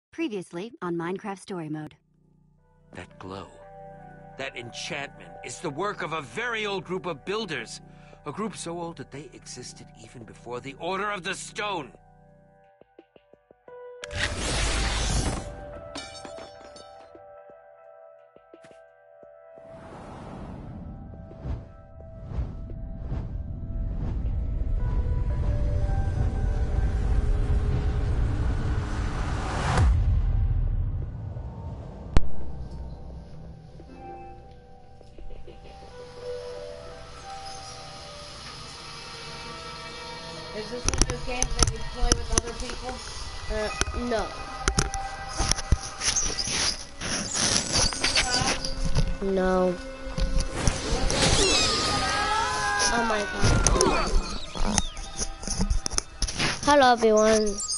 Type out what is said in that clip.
Previously on Minecraft Story Mode. That glow, that enchantment is the work of a very old group of builders. A group so old that they existed even before the Order of the Stone. Is this one of those games that you play with other people? No. No. Oh my god. Hello everyone.